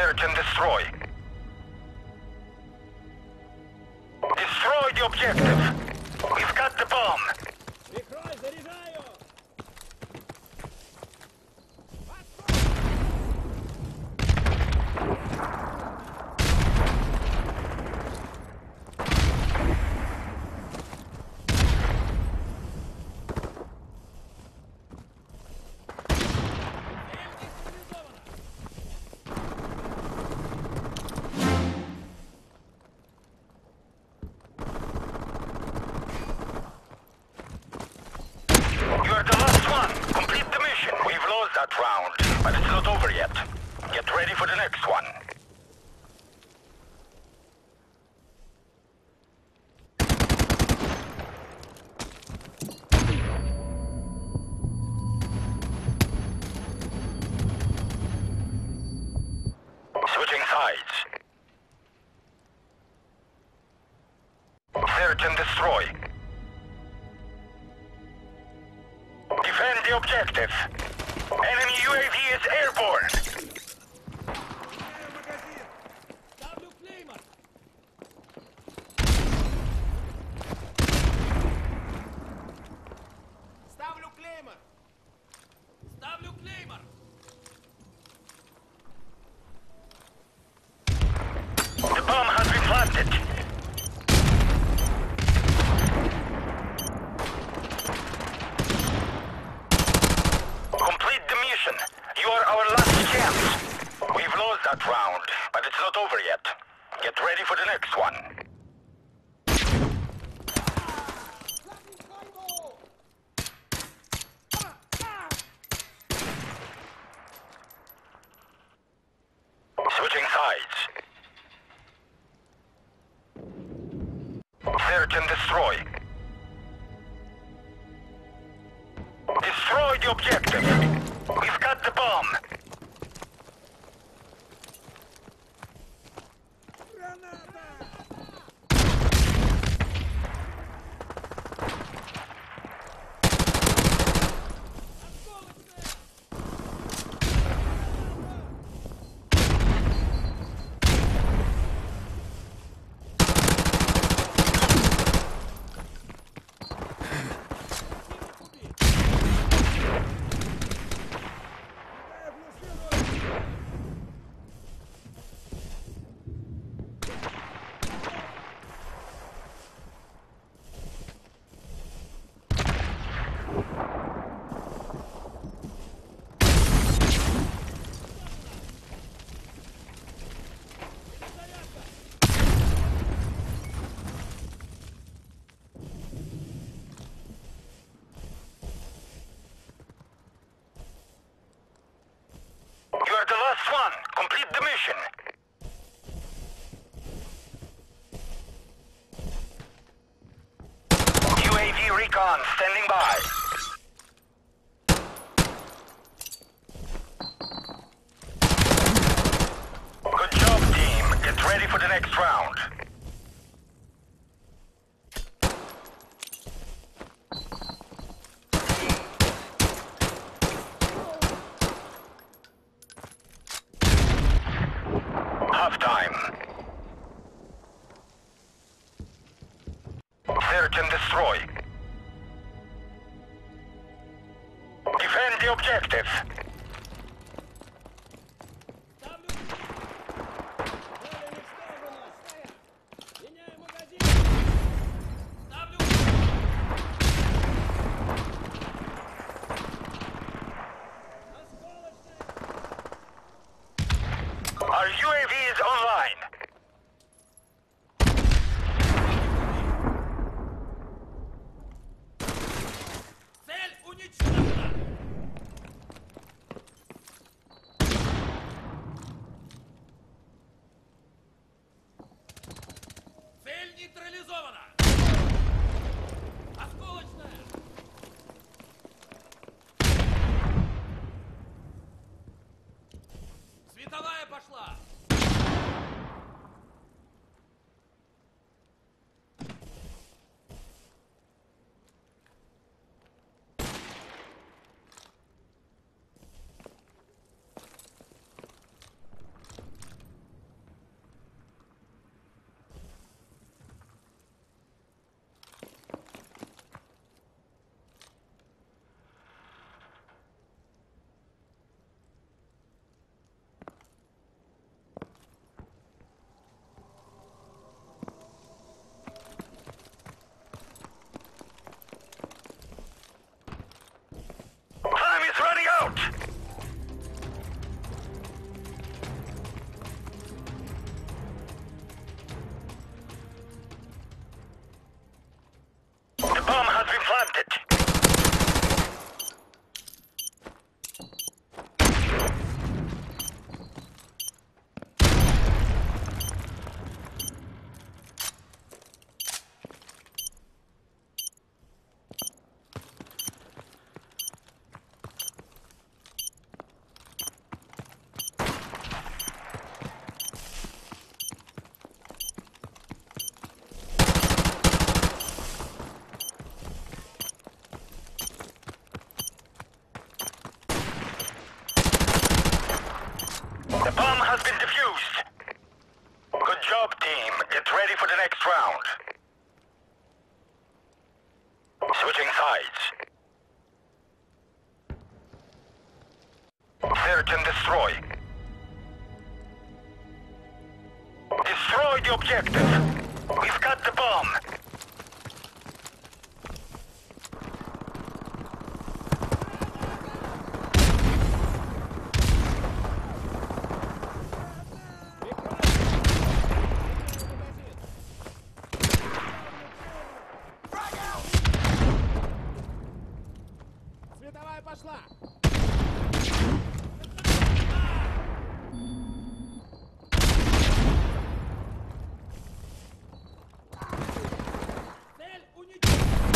Search and destroy. Destroy the objective. We've got the bomb. Прикрой, заряжаю! You're the last one. Complete the mission. We've lost that round, but it's not over yet. Get ready for the next one. Switching sides. Search and destroy. Defend the objective. Enemy UAV is airborne. Ставлю клеймор! Ставлю клеймор! Ставлю клеймор! The bomb has been planted. Complete the mission. You are our last chance. We've lost that round, but it's not over yet. Get ready for the next one. Switching sides. Search and destroy. Destroy the objective. We've got the bomb. You are the last one. Complete the mission. UAV recon standing by. Good job, team. Get ready for the next round. Half-time. Search and destroy. Defend the objective. Ставлю меняю магазин! Ставлю осколочный! Our UAV is online. Цель уничтожена! Цель нейтрализована! Осколочная! Световая пошла! planted. The bomb has been defused. Good job, team. Get ready for the next round. Switching sides. Search and destroy. Destroy the objective. We've got the bomb. Световая пошла! Цель уничтожена!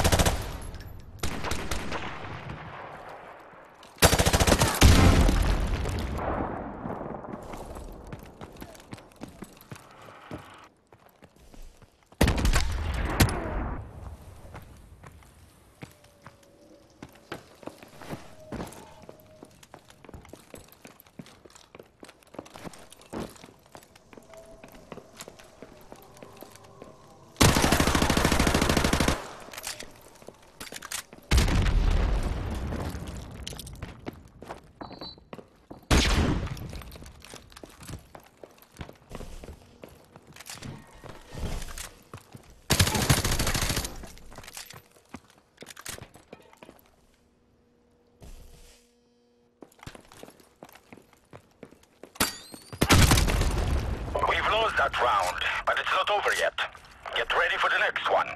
We've lost that round, but it's not over yet. Get ready for the next one.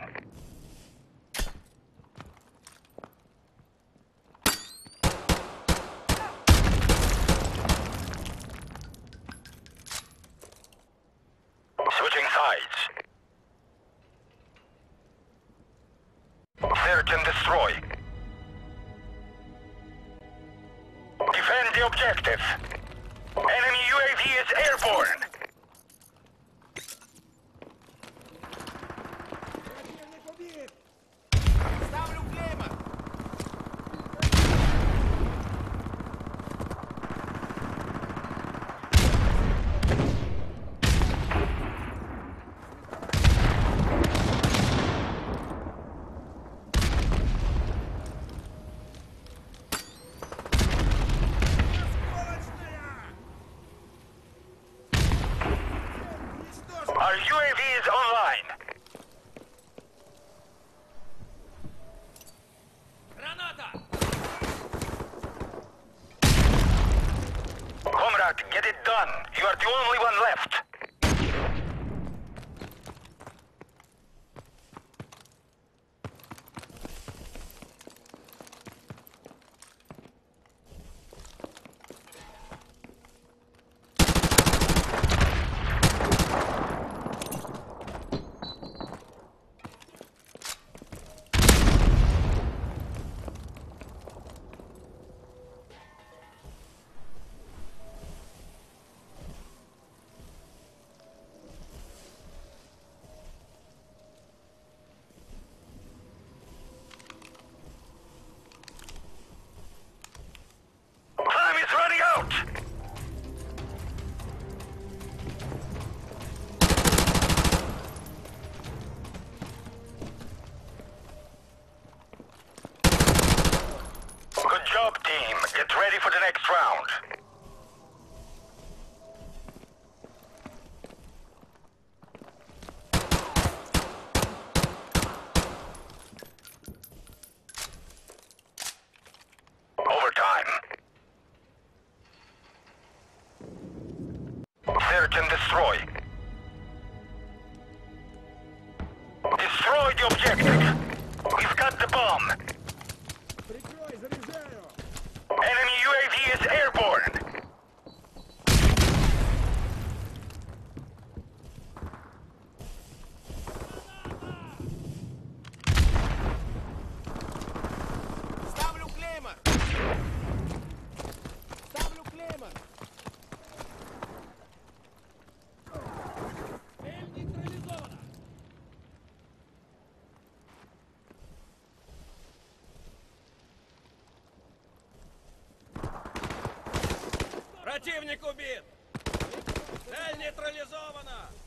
Switching sides. Search and destroy. Defend the objective. Enemy UAV is airborne. Противник убит! Ставлю клеймор! Our UAV is online. Граната! Comrade, get it done. You are the only one left. Time is running out. Good job, team. Get ready for the next round. Overtime. Search and destroy. Destroy the objective. We've got the bomb. Прикрой, заряжаю! Enemy UAV is airborne. Ставлю клеймор! Ставлю клеймор! Цель нейтрализована. Противник убит. Цель нейтрализована.